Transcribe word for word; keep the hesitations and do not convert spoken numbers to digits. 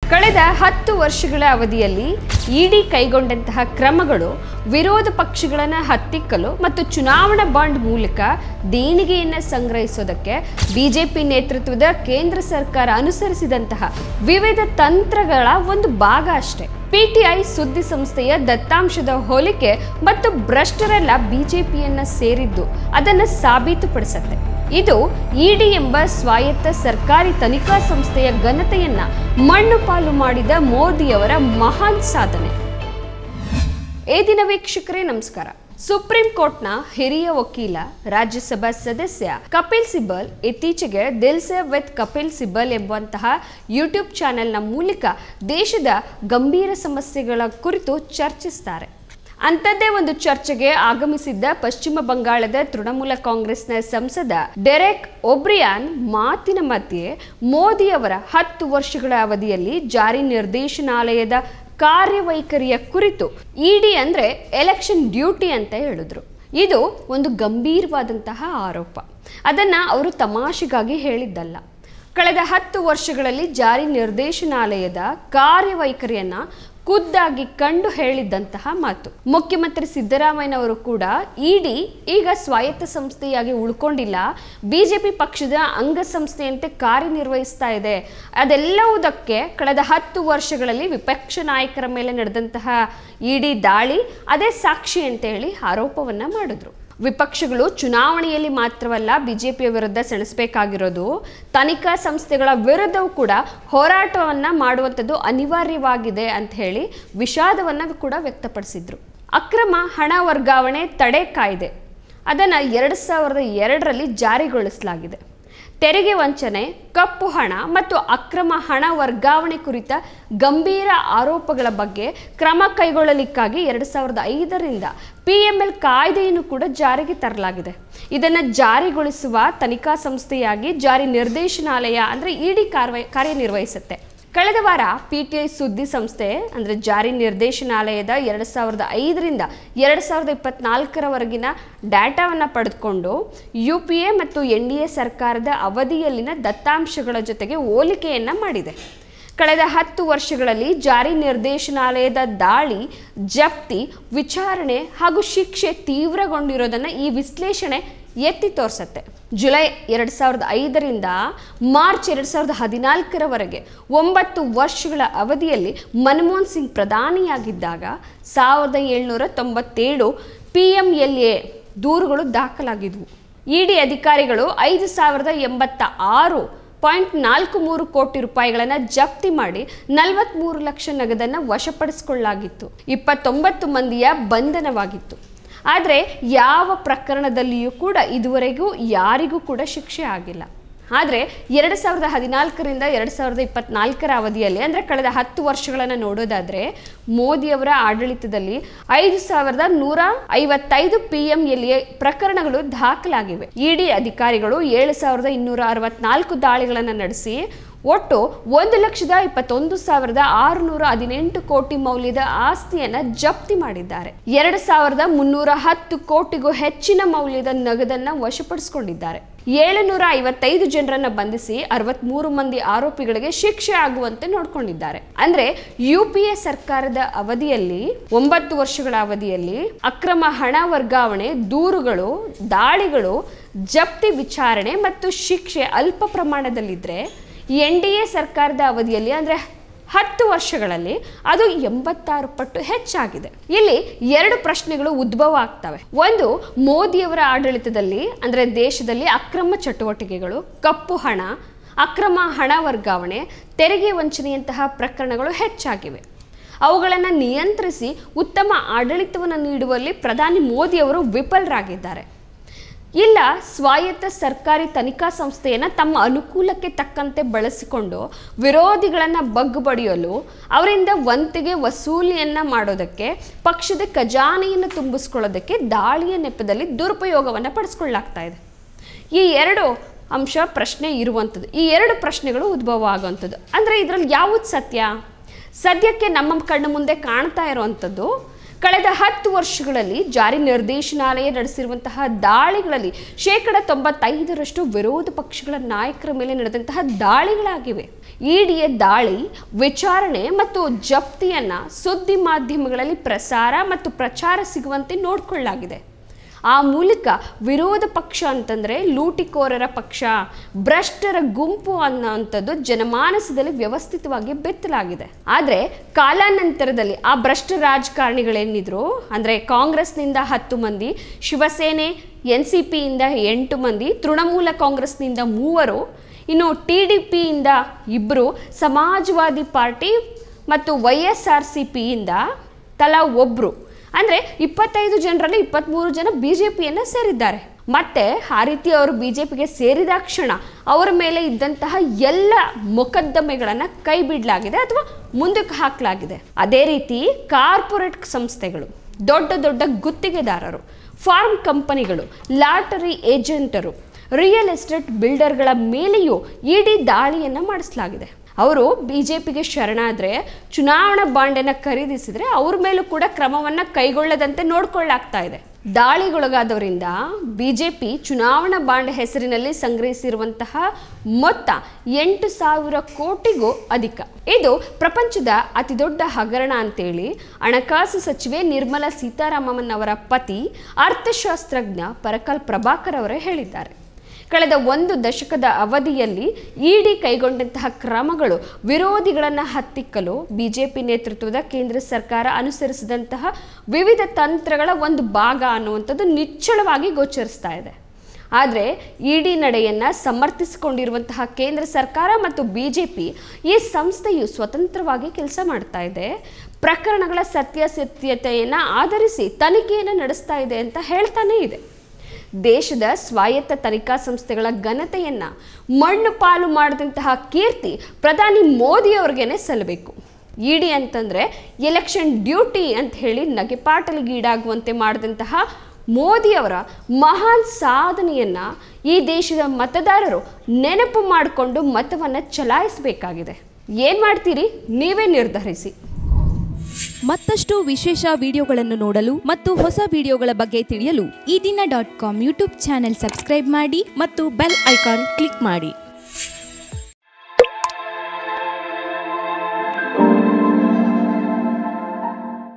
ಕಳೆದ ಹತ್ತು ವರ್ಷಗಳ ಅವಧಿಯಲ್ಲಿ ಇಡಿ ಕೈಗೊಂಡಂತಹ ಕ್ರಮಗಳು ವಿರೋಧ ಪಕ್ಷಗಳನ್ನು ಹತ್ತಿಕ್ಕಲು ಮತ್ತು ಚುನಾವಣಾ ಬಾಂಡ್ ಮೂಲಕ ದೇಣಿಗೆಯನ್ನು ಸಂಗ್ರಹಿಸೋದಕ್ಕೆ ಬಿಜೆಪಿ ನೇತೃತ್ವದ ಕೇಂದ್ರ ಸರ್ಕಾರ ಅನುಸರಿಸಿದಂತಹ ವಿವಿಧ ತಂತ್ರಗಳ ಒಂದು ಭಾಗ ಅಷ್ಟೇ. ಪಿಟಿಐ ಸುದ್ದಿ ಸಂಸ್ಥೆಯ ದತ್ತಾಂಶದ ಹೋಲಿಕೆ ಮತ್ತು ಭ್ರಷ್ಟರೆಲ್ಲ ಬಿಜೆಪಿಯನ್ನ ಸೇರಿದ್ದು ಅದನ್ನು ಸಾಬೀತುಪಡಿಸುತ್ತೆ. ಇದು ಇಡಿ ಎಂಬ ಸ್ವಾಯತ್ತ ಸರ್ಕಾರಿ ತನಿಖಾ ಸಂಸ್ಥೆಯ ಘನತೆಯನ್ನ ಮಣ್ಣು ಪಾಲು ಮಾಡಿದ ಮೋದಿಯವರ ಮಹಾನ್ ಸಾಧನೆ. ಈ ದಿನ ವೀಕ್ಷಕರೇ ನಮಸ್ಕಾರ. ಸುಪ್ರೀಂ ಕೋರ್ಟ್ನ ಹಿರಿಯ ವಕೀಲ, ರಾಜ್ಯಸಭಾ ಸದಸ್ಯ ಕಪಿಲ್ ಸಿಬಲ್ ಇತ್ತೀಚೆಗೆ ದಿಲ್ ಸೆ ವಿತ್ ಕಪಿಲ್ ಸಿಬಲ್ ಎಂಬಂತಹ ಯೂಟ್ಯೂಬ್ ಚಾನೆಲ್ನ ಮೂಲಕ ದೇಶದ ಗಂಭೀರ ಸಮಸ್ಯೆಗಳ ಕುರಿತು ಚರ್ಚಿಸುತ್ತಾರೆ. ಅಂಥದ್ದೇ ಒಂದು ಚರ್ಚೆಗೆ ಆಗಮಿಸಿದ್ದ ಪಶ್ಚಿಮ ಬಂಗಾಳದ ತೃಣಮೂಲ ಕಾಂಗ್ರೆಸ್ನ ಸಂಸದ ಡೆರೆಕ್ ಒಬ್ರಿಯಾನ್ ಮಾತಿನ ಮಧ್ಯೆ ಮೋದಿಯವರ ಹತ್ತು ವರ್ಷಗಳ ಅವಧಿಯಲ್ಲಿ ಜಾರಿ ನಿರ್ದೇಶನಾಲಯದ ಕಾರ್ಯವೈಖರಿಯ ಕುರಿತು ಇಡಿ ಅಂದ್ರೆ ಎಲೆಕ್ಷನ್ ಡ್ಯೂಟಿ ಅಂತ ಹೇಳಿದ್ರು. ಇದು ಒಂದು ಗಂಭೀರವಾದಂತಹ ಆರೋಪ. ಅದನ್ನ ಅವರು ತಮಾಷೆಗಾಗಿ ಹೇಳಿದ್ದಲ್ಲ. ಕಳೆದ ಹತ್ತು ವರ್ಷಗಳಲ್ಲಿ ಜಾರಿ ನಿರ್ದೇಶನಾಲಯದ ಕಾರ್ಯವೈಖರಿಯನ್ನ ಖುದ್ದಾಗಿ ಕಂಡು ಹೇಳಿದ್ದಂತಹ ಮಾತು. ಮುಖ್ಯಮಂತ್ರಿ ಸಿದ್ದರಾಮಯ್ಯನವರು ಕೂಡ ಇಡಿ ಈಗ ಸ್ವಾಯತ್ತ ಸಂಸ್ಥೆಯಾಗಿ ಉಳ್ಕೊಂಡಿಲ್ಲ, ಬಿಜೆಪಿ ಪಕ್ಷದ ಅಂಗಸಂಸ್ಥೆಯಂತೆ ಕಾರ್ಯನಿರ್ವಹಿಸ್ತಾ ಇದೆ. ಅದೆಲ್ಲವುದಕ್ಕೆ ಕಳೆದ ಹತ್ತು ವರ್ಷಗಳಲ್ಲಿ ವಿಪಕ್ಷ ನಾಯಕರ ಮೇಲೆ ನಡೆದಂತಹ ಇಡಿ ದಾಳಿ ಅದೇ ಸಾಕ್ಷಿ ಅಂತ ಹೇಳಿ ಆರೋಪವನ್ನ ಮಾಡಿದ್ರು. ವಿಪಕ್ಷಗಳು ಚುನಾವಣೆಯಲ್ಲಿ ಮಾತ್ರವಲ್ಲ ಬಿಜೆಪಿಯ ವಿರುದ್ಧ ಸೆಣಸಬೇಕಾಗಿರೋದು, ತನಿಖಾ ಸಂಸ್ಥೆಗಳ ವಿರುದ್ಧವೂ ಕೂಡ ಹೋರಾಟವನ್ನ ಮಾಡುವಂಥದ್ದು ಅನಿವಾರ್ಯವಾಗಿದೆ ಅಂತ ಹೇಳಿ ವಿಷಾದವನ್ನ ಕೂಡ ವ್ಯಕ್ತಪಡಿಸಿದ್ರು. ಅಕ್ರಮ ಹಣ ವರ್ಗಾವಣೆ ತಡೆ ಕಾಯ್ದೆ ಅದನ್ನು ಎರಡು ಸಾವಿರದ ಎರಡರಲ್ಲಿ ಜಾರಿಗೊಳಿಸಲಾಗಿದೆ. ತೆರಿಗೆ ವಂಚನೆ, ಕಪ್ಪು ಹಣ ಮತ್ತು ಅಕ್ರಮ ಹಣ ವರ್ಗಾವಣೆ ಕುರಿತ ಗಂಭೀರ ಆರೋಪಗಳ ಬಗ್ಗೆ ಕ್ರಮ ಕೈಗೊಳ್ಳಲಿಕ್ಕಾಗಿ ಎರಡು ಸಾವಿರದ ಐದರಿಂದ ಪಿ ಎಂ ಎಲ್ ಕಾಯ್ದೆಯನ್ನು ಕೂಡ ಜಾರಿಗೆ ತರಲಾಗಿದೆ. ಇದನ್ನು ಜಾರಿಗೊಳಿಸುವ ತನಿಖಾ ಸಂಸ್ಥೆಯಾಗಿ ಜಾರಿ ನಿರ್ದೇಶನಾಲಯ ಅಂದರೆ ಇಡಿ ಕಾರ್ಯ ಕಾರ್ಯನಿರ್ವಹಿಸುತ್ತೆ. ಕಳೆದ ವಾರ ಪಿಟಿಐ ಸುದ್ದಿ ಸಂಸ್ಥೆ ಅಂದರೆ ಜಾರಿ ನಿರ್ದೇಶನಾಲಯದ ಎರಡು ಸಾವಿರದ ಐದರಿಂದ ಎರಡು ಸಾವಿರದ ಇಪ್ಪತ್ನಾಲ್ಕರವರೆಗಿನ ಡಾಟಾವನ್ನು ಪಡೆದುಕೊಂಡು ಯು ಪಿ ಎ ಮತ್ತು ಎನ್ ಡಿ ಎ ಸರ್ಕಾರದ ಅವಧಿಯಲ್ಲಿನ ದತ್ತಾಂಶಗಳ ಜೊತೆಗೆ ಹೋಲಿಕೆಯನ್ನು ಮಾಡಿದೆ. ಕಳೆದ ಹತ್ತು ವರ್ಷಗಳಲ್ಲಿ ಜಾರಿ ನಿರ್ದೇಶನಾಲಯದ ದಾಳಿ, ಜಪ್ತಿ, ವಿಚಾರಣೆ ಹಾಗೂ ಶಿಕ್ಷೆ ತೀವ್ರಗೊಂಡಿರೋದನ್ನು ಈ ವಿಶ್ಲೇಷಣೆ ಎತ್ತಿ ತೋರಿಸುತ್ತೆ. ಜುಲೈ ಎರಡು ಸಾವಿರದ ಐದರಿಂದ ಮಾರ್ಚ್ ಎರಡು ಸಾವಿರದ ಹದಿನಾಲ್ಕರವರೆಗೆ ಒಂಬತ್ತು ವರ್ಷಗಳ ಅವಧಿಯಲ್ಲಿ ಮನಮೋಹನ್ ಸಿಂಗ್ ಪ್ರಧಾನಿಯಾಗಿದ್ದಾಗ ಸಾವಿರದ ಏಳ್ನೂರ ತೊಂಬತ್ತೇಳು ಪಿ ಎಂ ಎಲ್ ಎ ದೂರುಗಳು ದಾಖಲಾಗಿದ್ವು. ಇಡಿ ಅಧಿಕಾರಿಗಳು ಐದು ಸಾವಿರದ ಎಂಬತ್ತ ಆರು ಪಾಯಿಂಟ್ ನಾಲ್ಕು ಮೂರು ಕೋಟಿ ರೂಪಾಯಿಗಳನ್ನು ಜಪ್ತಿ ಮಾಡಿ ನಲವತ್ತ್ಮೂರು ಲಕ್ಷ ನಗದನ್ನು ವಶಪಡಿಸಿಕೊಳ್ಳಲಾಗಿತ್ತು. ಇಪ್ಪತ್ತೊಂಬತ್ತು ಮಂದಿಯ ಬಂಧನವಾಗಿತ್ತು. ಆದರೆ ಯಾವ ಪ್ರಕರಣದಲ್ಲಿಯೂ ಕೂಡ ಇದುವರೆಗೂ ಯಾರಿಗೂ ಕೂಡ ಶಿಕ್ಷೆ ಆಗಿಲ್ಲ. ಆದರೆ ಎರಡು ಸಾವಿರದ ಹದಿನಾಲ್ಕರಿಂದ ಎರಡು ಸಾವಿರದ ಇಪ್ಪತ್ನಾಲ್ಕರ ಅವಧಿಯಲ್ಲಿ ಅಂದರೆ ಕಳೆದ ಹತ್ತು ವರ್ಷಗಳನ್ನು ನೋಡೋದಾದರೆ ಮೋದಿಯವರ ಆಡಳಿತದಲ್ಲಿ ಐದು ಸಾವಿರದ ನೂರ ಐವತ್ತೈದು ಪಿ ಎಂ ಎಲ್ ಎ ಪ್ರಕರಣಗಳು ದಾಖಲಾಗಿವೆ. ಇಡಿ ಅಧಿಕಾರಿಗಳು ಏಳು ಸಾವಿರದ ಇನ್ನೂರ ಅರವತ್ನಾಲ್ಕು ದಾಳಿಗಳನ್ನು ನಡೆಸಿ ಒಟ್ಟು ಒಂದು ಲಕ್ಷದ ಇಪ್ಪತ್ತೊಂದು ಸಾವಿರದ ಆರುನೂರ ಹದಿನೆಂಟು ಕೋಟಿ ಮೌಲ್ಯದ ಆಸ್ತಿಯನ್ನ ಜಪ್ತಿ ಮಾಡಿದ್ದಾರೆ. ಎರಡು ಸಾವಿರದ ಮುನ್ನೂರ ಹತ್ತು ಕೋಟಿಗೂ ಹೆಚ್ಚಿನ ಮೌಲ್ಯದ ನಗದನ್ನ ವಶಪಡಿಸಿಕೊಂಡಿದ್ದಾರೆ. ಏಳುನೂರ ಐವತ್ತೈದು ಜನರನ್ನ ಬಂಧಿಸಿ ಅರವತ್ಮೂರು ಮಂದಿ ಆರೋಪಿಗಳಿಗೆ ಶಿಕ್ಷೆ ಆಗುವಂತೆ ನೋಡ್ಕೊಂಡಿದ್ದಾರೆ. ಅಂದ್ರೆ ಯು ಪಿ ಎ ಸರ್ಕಾರದ ಅವಧಿಯಲ್ಲಿ ಒಂಬತ್ತು ವರ್ಷಗಳ ಅವಧಿಯಲ್ಲಿ ಅಕ್ರಮ ಹಣ ವರ್ಗಾವಣೆ, ದೂರುಗಳು, ದಾಳಿಗಳು, ಜಪ್ತಿ, ವಿಚಾರಣೆ ಮತ್ತು ಶಿಕ್ಷೆ ಅಲ್ಪ ಪ್ರಮಾಣದಲ್ಲಿದ್ರೆ ಎನ್ ಡಿ ಎ ಸರ್ಕಾರದ ಅವಧಿಯಲ್ಲಿ ಅಂದರೆ ಹತ್ತು ವರ್ಷಗಳಲ್ಲಿ ಅದು ಎಂಬತ್ತಾರು ಪಟ್ಟು ಹೆಚ್ಚಾಗಿದೆ. ಇಲ್ಲಿ ಎರಡು ಪ್ರಶ್ನೆಗಳು ಉದ್ಭವ ಆಗ್ತವೆ. ಒಂದು, ಮೋದಿಯವರ ಆಡಳಿತದಲ್ಲಿ ಅಂದರೆ ದೇಶದಲ್ಲಿ ಅಕ್ರಮ ಚಟುವಟಿಕೆಗಳು, ಕಪ್ಪು ಹಣ, ಅಕ್ರಮ ಹಣ ವರ್ಗಾವಣೆ, ತೆರಿಗೆ ವಂಚನೆಯಂತಹ ಪ್ರಕರಣಗಳು ಹೆಚ್ಚಾಗಿವೆ. ಅವುಗಳನ್ನು ನಿಯಂತ್ರಿಸಿ ಉತ್ತಮ ಆಡಳಿತವನ್ನು ನೀಡುವಲ್ಲಿ ಪ್ರಧಾನಿ ಮೋದಿಯವರು ವಿಫಲರಾಗಿದ್ದಾರೆ. ಇಲ್ಲ, ಸ್ವಾಯತ್ತ ಸರ್ಕಾರಿ ತನಿಖಾ ಸಂಸ್ಥೆಯನ್ನು ತಮ್ಮ ಅನುಕೂಲಕ್ಕೆ ತಕ್ಕಂತೆ ಬಳಸಿಕೊಂಡು ವಿರೋಧಿಗಳನ್ನು ಬಗ್ಗು ಬಡಿಯಲು, ಅವರಿಂದ ವಂತಿಗೆ ವಸೂಲಿಯನ್ನು ಮಾಡೋದಕ್ಕೆ, ಪಕ್ಷದ ಖಜಾನೆಯನ್ನು ತುಂಬಿಸ್ಕೊಳ್ಳೋದಕ್ಕೆ ದಾಳಿಯ ನೆಪದಲ್ಲಿ ದುರುಪಯೋಗವನ್ನು ಪಡಿಸ್ಕೊಳ್ಳಲಾಗ್ತಾ ಇದೆ. ಈ ಎರಡು ಅಂಶ ಪ್ರಶ್ನೆ ಇರುವಂಥದ್ದು. ಈ ಎರಡು ಪ್ರಶ್ನೆಗಳು ಉದ್ಭವ ಆಗುವಂಥದ್ದು. ಅಂದರೆ ಇದರಲ್ಲಿ ಯಾವುದು ಸತ್ಯ? ಸದ್ಯಕ್ಕೆ ನಮ್ಮ ಕಣ್ಣು ಮುಂದೆ ಕಾಣ್ತಾ ಇರುವಂಥದ್ದು ಕಳೆದ ಹತ್ತು ವರ್ಷಗಳಲ್ಲಿ ಜಾರಿ ನಿರ್ದೇಶನಾಲಯ ನಡೆಸಿರುವಂತಹ ದಾಳಿಗಳಲ್ಲಿ ಶೇಕಡ ತೊಂಬತ್ತೈದರಷ್ಟು ವಿರೋಧ ಪಕ್ಷಗಳ ನಾಯಕರ ಮೇಲೆ ನಡೆದಂತಹ ದಾಳಿಗಳಾಗಿವೆ. ಇಡಿಯ ದಾಳಿ, ವಿಚಾರಣೆ ಮತ್ತು ಜಪ್ತಿಯನ್ನು ಸುದ್ದಿ ಮಾಧ್ಯಮಗಳಲ್ಲಿ ಪ್ರಸಾರ ಮತ್ತು ಪ್ರಚಾರ ಸಿಗುವಂತೆ ನೋಡಿಕೊಳ್ಳಲಾಗಿದೆ. ಆ ಮೂಲಕ ವಿರೋಧ ಪಕ್ಷ ಅಂತಂದರೆ ಲೂಟಿಕೋರರ ಪಕ್ಷ, ಭ್ರಷ್ಟರ ಗುಂಪು ಅನ್ನೋವಂಥದ್ದು ಜನಮಾನಸದಲ್ಲಿ ವ್ಯವಸ್ಥಿತವಾಗಿ ಬೆತ್ತಲಾಗಿದೆ. ಆದರೆ ಕಾಲಾನಂತರದಲ್ಲಿ ಆ ಭ್ರಷ್ಟ ರಾಜಕಾರಣಿಗಳೇನಿದ್ರು, ಅಂದರೆ ಕಾಂಗ್ರೆಸ್ನಿಂದ ಹತ್ತು ಮಂದಿ, ಶಿವಸೇನೆ ಎನ್ ಸಿ ಪಿಯಿಂದ ಎಂಟು ಮಂದಿ, ತೃಣಮೂಲ ಕಾಂಗ್ರೆಸ್ನಿಂದ ಮೂವರು, ಇನ್ನು ಟಿ ಡಿ ಪಿಯಿಂದ ಇಬ್ಬರು, ಸಮಾಜವಾದಿ ಪಾರ್ಟಿ ಮತ್ತು ವೈ ಎಸ್ ಆರ್ ಸಿ ಪಿಯಿಂದ ತಲಾ ಒಬ್ಬರು, ಅಂದರೆ ಇಪ್ಪತ್ತೈದು ಜನರಲ್ಲಿ ಇಪ್ಪತ್ತ್ಮೂರು ಜನ ಬಿ ಜೆ ಪಿಯನ್ನು ಸೇರಿದ್ದಾರೆ. ಮತ್ತು ಆ ರೀತಿ ಅವರು ಬಿ ಜೆ ಪಿಗೆ ಸೇರಿದ ಕ್ಷಣ ಅವರ ಮೇಲೆ ಇದ್ದಂತಹ ಎಲ್ಲ ಮೊಕದ್ದಮೆಗಳನ್ನು ಕೈ ಬಿಡಲಾಗಿದೆ ಅಥವಾ ಮುಂದಕ್ಕೆ ಹಾಕಲಾಗಿದೆ. ಅದೇ ರೀತಿ ಕಾರ್ಪೊರೇಟ್ ಸಂಸ್ಥೆಗಳು, ದೊಡ್ಡ ದೊಡ್ಡ ಗುತ್ತಿಗೆದಾರರು, ಫಾರ್ಮ್ ಕಂಪನಿಗಳು, ಲಾಟರಿ ಏಜೆಂಟರು, ರಿಯಲ್ ಎಸ್ಟೇಟ್ ಬಿಲ್ಡರ್ಗಳ ಮೇಲೆಯೂ ಇಡಿ ದಾಳಿಯನ್ನು ಮಾಡಿಸಲಾಗಿದೆ. ಅವರು ಬಿ ಜೆ ಪಿಗೆ ಶರಣಾದರೆ, ಚುನಾವಣಾ ಬಾಂಡನ್ನು ಖರೀದಿಸಿದರೆ ಅವ್ರ ಮೇಲೂ ಕೂಡ ಕ್ರಮವನ್ನು ಕೈಗೊಳ್ಳದಂತೆ ನೋಡ್ಕೊಳ್ಳಾಗ್ತಾ ಇದೆ. ದಾಳಿಗೊಳಗಾದವರಿಂದ ಬಿ ಜೆ ಪಿ ಚುನಾವಣಾ ಬಾಂಡ್ ಹೆಸರಿನಲ್ಲಿ ಸಂಗ್ರಹಿಸಿರುವಂತಹ ಮೊತ್ತ ಎಂಟು ಸಾವಿರ ಕೋಟಿಗೂ ಅಧಿಕ. ಇದು ಪ್ರಪಂಚದ ಅತಿ ದೊಡ್ಡ ಹಗರಣ ಅಂತೇಳಿ ಹಣಕಾಸು ಸಚಿವೆ ನಿರ್ಮಲಾ ಸೀತಾರಾಮನ್ ಅವರ ಪತಿ, ಅರ್ಥಶಾಸ್ತ್ರಜ್ಞ ಪರಕಾಲ್ ಪ್ರಭಾಕರ್ ಅವರೇ ಹೇಳಿದ್ದಾರೆ. ಕಳೆದ ಒಂದು ದಶಕದ ಅವಧಿಯಲ್ಲಿ ಇಡಿ ಕೈಗೊಂಡಂತಹ ಕ್ರಮಗಳು ವಿರೋಧಿಗಳನ್ನು ಹತ್ತಿಕ್ಕಲು ಬಿಜೆಪಿ ನೇತೃತ್ವದ ಕೇಂದ್ರ ಸರ್ಕಾರ ಅನುಸರಿಸಿದಂತಹ ವಿವಿಧ ತಂತ್ರಗಳ ಒಂದು ಭಾಗ ಅನ್ನುವಂಥದ್ದು ನಿಚ್ಚಳವಾಗಿ ಗೋಚರಿಸ್ತಾ ಇದೆ. ಆದರೆ ಇಡಿ ನಡೆಯನ್ನು ಸಮರ್ಥಿಸಿಕೊಂಡಿರುವಂತಹ ಕೇಂದ್ರ ಸರ್ಕಾರ ಮತ್ತು ಬಿ ಜೆ ಪಿ ಈ ಸಂಸ್ಥೆಯು ಸ್ವತಂತ್ರವಾಗಿ ಕೆಲಸ ಮಾಡ್ತಾ ಇದೆ, ಪ್ರಕರಣಗಳ ಸತ್ಯಾಸತ್ಯತೆಯನ್ನು ಆಧರಿಸಿ ತನಿಖೆಯನ್ನು ನಡೆಸ್ತಾ ಇದೆ ಅಂತ ಹೇಳ್ತಾನೇ ಇದೆ. ದೇಶದ ಸ್ವಾಯತ್ತ ತನಿಖಾ ಸಂಸ್ಥೆಗಳ ಘನತೆಯನ್ನು ಮಣ್ಣು ಪಾಲು ಮಾಡಿದಂತಹ ಕೀರ್ತಿ ಪ್ರಧಾನಿ ಮೋದಿಯವ್ರಿಗೇನೆ ಸಲ್ಲಬೇಕು. ಇಡಿ ಅಂತಂದರೆ ಎಲೆಕ್ಷನ್ ಡ್ಯೂಟಿ ಅಂತ ಹೇಳಿ ನಗೆಪಾಟಲಿಗೀಡಾಗುವಂತೆ ಮಾಡಿದಂತಹ ಮೋದಿಯವರ ಮಹಾನ್ ಸಾಧನೆಯನ್ನು ಈ ದೇಶದ ಮತದಾರರು ನೆನಪು ಮಾಡಿಕೊಂಡು ಮತವನ್ನು ಚಲಾಯಿಸಬೇಕಾಗಿದೆ. ಏನು ಮಾಡ್ತೀರಿ ನೀವೇ ನಿರ್ಧರಿಸಿ. ಮತ್ತಷ್ಟು ವಿಶೇಷ ವಿಡಿಯೋಗಳನ್ನು ನೋಡಲು ಮತ್ತು ಹೊಸ ವಿಡಿಯೋಗಳ ಬಗ್ಗೆ ತಿಳಿಯಲು ಈ ದಿನ dot com YouTube channel subscribe ಮಾಡಿ ಮತ್ತು ಬೆಲ್ ಐಕಾನ್ ಕ್ಲಿಕ್ ಮಾಡಿ.